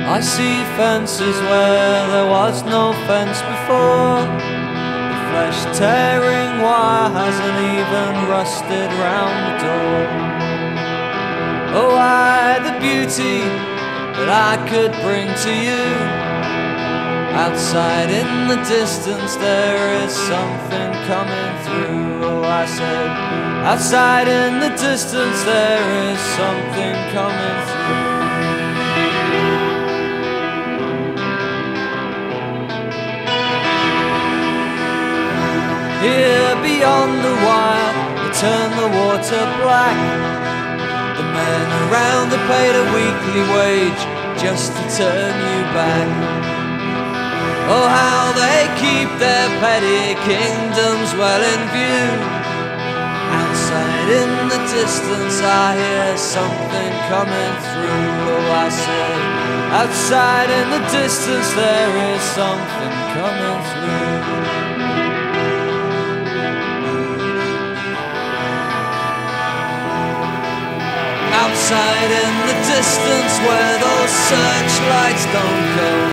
I see fences where there was no fence before. The flesh tearing wire hasn't even rusted round the door. Oh, I, the beauty that I could bring to you. Outside in the distance there is something coming through. Oh, I said, outside in the distance there is something coming through. Here beyond the wire, you turn the water black. The men around have paid a weekly wage just to turn you back. Oh, how they keep their petty kingdoms well in view. Outside in the distance I hear something coming through. Oh, I said, outside in the distance there is something coming through. Outside in the distance where those searchlights don't go.